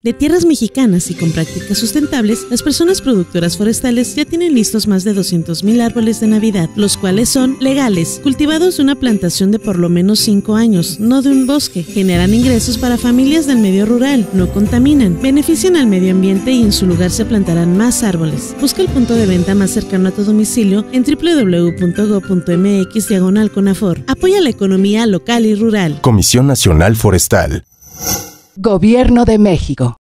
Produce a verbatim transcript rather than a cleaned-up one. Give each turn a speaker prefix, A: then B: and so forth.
A: De tierras mexicanas y con prácticas sustentables, las personas productoras forestales ya tienen listos más de doscientos mil árboles de Navidad, los cuales son legales, cultivados de una plantación de por lo menos cinco años, no de un bosque. Generan ingresos para familias del medio rural, no contaminan, benefician al medio ambiente y en su lugar se plantarán más árboles. Busca el punto de venta más cercano a tu domicilio en doble u doble u doble u punto gob punto eme equis diagonal Conafor. Apoya la economía local y rural.
B: Comisión Nacional Forestal.
C: Gobierno de México.